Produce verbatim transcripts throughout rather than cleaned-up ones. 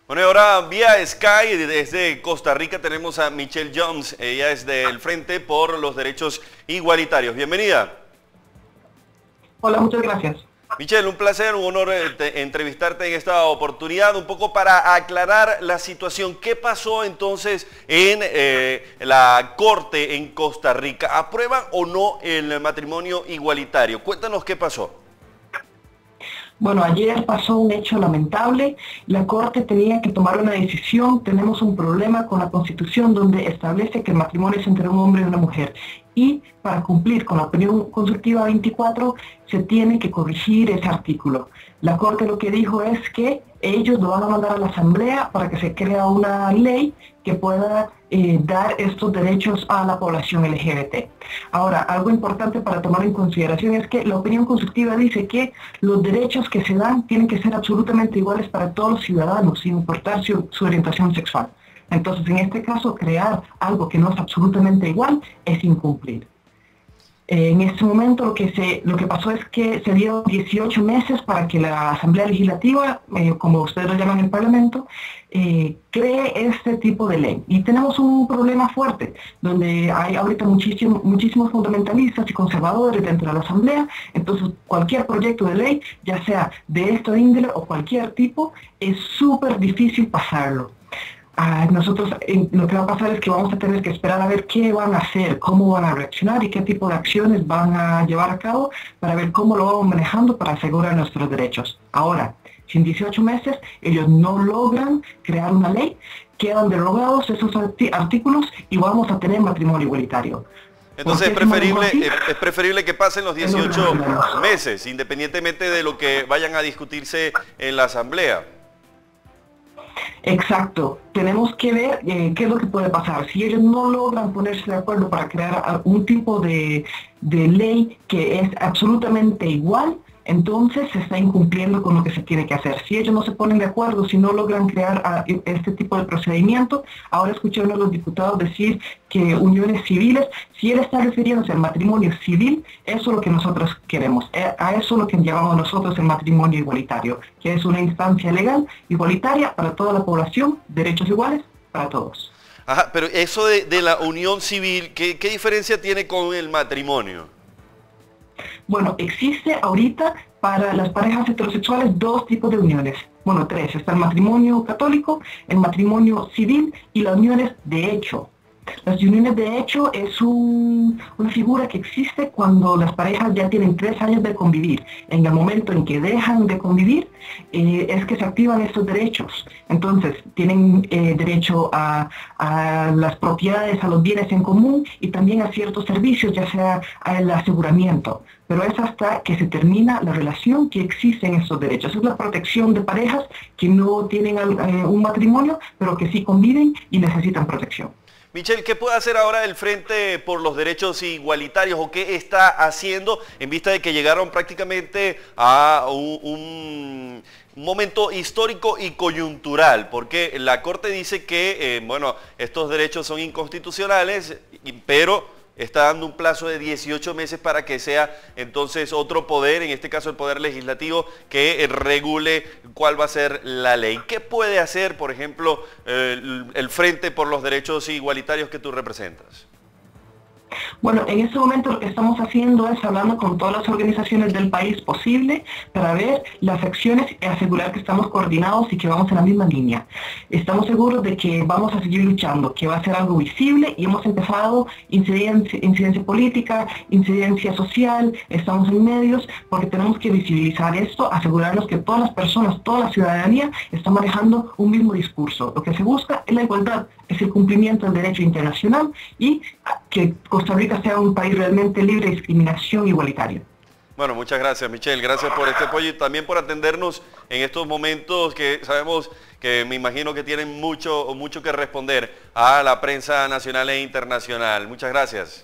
Bueno, y ahora vía Sky desde Costa Rica tenemos a Michelle Jones. Ella es del Frente por los Derechos Igualitarios. Bienvenida. Hola, muchas gracias. Michelle, un placer, un honor eh, entrevistarte en esta oportunidad, un poco para aclarar la situación. ¿Qué pasó entonces en eh, la Corte en Costa Rica? ¿Aprueban o no el matrimonio igualitario? Cuéntanos qué pasó. Bueno, ayer pasó un hecho lamentable. La Corte tenía que tomar una decisión. Tenemos un problema con la Constitución donde establece que el matrimonio es entre un hombre y una mujer. Y para cumplir con la opinión consultiva veinticuatro se tiene que corregir ese artículo. La Corte lo que dijo es que ellos lo van a mandar a la Asamblea para que se crea una ley que pueda eh, dar estos derechos a la población L G B T. Ahora, algo importante para tomar en consideración es que la opinión consultiva dice que los derechos que se dan tienen que ser absolutamente iguales para todos los ciudadanos, sin importar su, su orientación sexual. Entonces, en este caso, crear algo que no es absolutamente igual es incumplir. Eh, en este momento lo que, se, lo que pasó es que se dio dieciocho meses para que la Asamblea Legislativa, eh, como ustedes lo llaman en el Parlamento, eh, cree este tipo de ley. Y tenemos un problema fuerte, donde hay ahorita muchísimo, muchísimos fundamentalistas y conservadores dentro de la Asamblea. Entonces, cualquier proyecto de ley, ya sea de esta índole o cualquier tipo, es súper difícil pasarlo. Ah, nosotros eh, lo que va a pasar es que vamos a tener que esperar a ver qué van a hacer, cómo van a reaccionar y qué tipo de acciones van a llevar a cabo para ver cómo lo vamos manejando para asegurar nuestros derechos. Ahora, si en dieciocho meses ellos no logran crear una ley, quedan derogados esos artículos y vamos a tener matrimonio igualitario. Entonces es preferible, es preferible que pasen los dieciocho meses, independientemente de lo que vayan a discutirse en la Asamblea. Exacto. Tenemos que ver eh, qué es lo que puede pasar. Si ellos no logran ponerse de acuerdo para crear algún tipo de, de ley que es absolutamente igual, entonces se está incumpliendo con lo que se tiene que hacer. Si ellos no se ponen de acuerdo, si no logran crear uh, este tipo de procedimiento, ahora escuché a uno de los diputados decir que uniones civiles, si él está refiriéndose al matrimonio civil, eso es lo que nosotros queremos. A eso es lo que llamamos nosotros el matrimonio igualitario, que es una instancia legal igualitaria para toda la población, derechos iguales para todos. Ajá, pero eso de, de la unión civil, ¿qué, qué diferencia tiene con el matrimonio? Bueno, existe ahorita para las parejas heterosexuales dos tipos de uniones. Bueno, tres. Está el matrimonio católico, el matrimonio civil y las uniones de hecho. Las uniones de hecho es un, una figura que existe cuando las parejas ya tienen tres años de convivir. En el momento en que dejan de convivir eh, es que se activan estos derechos. Entonces tienen eh, derecho a, a las propiedades, a los bienes en común y también a ciertos servicios, ya sea al aseguramiento. Pero es hasta que se termina la relación que existen estos derechos. Es la protección de parejas que no tienen eh, un matrimonio, pero que sí conviven y necesitan protección. Michelle, ¿qué puede hacer ahora el Frente por los Derechos Igualitarios o qué está haciendo en vista de que llegaron prácticamente a un, un, un momento histórico y coyuntural? Porque la Corte dice que, eh, bueno, estos derechos son inconstitucionales, pero está dando un plazo de dieciocho meses para que sea entonces otro poder, en este caso el Poder Legislativo, que regule cuál va a ser la ley. ¿Qué puede hacer, por ejemplo, el, el Frente por los Derechos Igualitarios que tú representas? Bueno, en este momento lo que estamos haciendo es hablando con todas las organizaciones del país posible para ver las acciones y asegurar que estamos coordinados y que vamos en la misma línea. Estamos seguros de que vamos a seguir luchando, que va a ser algo visible y hemos empezado incidencia, incidencia política, incidencia social, estamos en medios porque tenemos que visibilizar esto, asegurarnos que todas las personas, toda la ciudadanía está manejando un mismo discurso. Lo que se busca es la igualdad, es el cumplimiento del derecho internacional y que Costa Rica sea un país realmente libre de discriminación igualitaria. Bueno, muchas gracias, Michelle. Gracias por este apoyo y también por atendernos en estos momentos que sabemos que me imagino que tienen mucho, mucho que responder a la prensa nacional e internacional. Muchas gracias.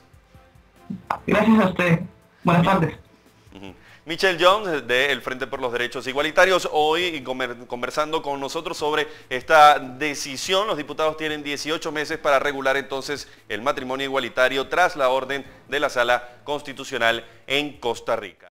Gracias a usted. Buenas tardes. Michelle Jones, del Frente por los Derechos Igualitarios, hoy conversando con nosotros sobre esta decisión. Los diputados tienen dieciocho meses para regular entonces el matrimonio igualitario tras la orden de la Sala Constitucional en Costa Rica.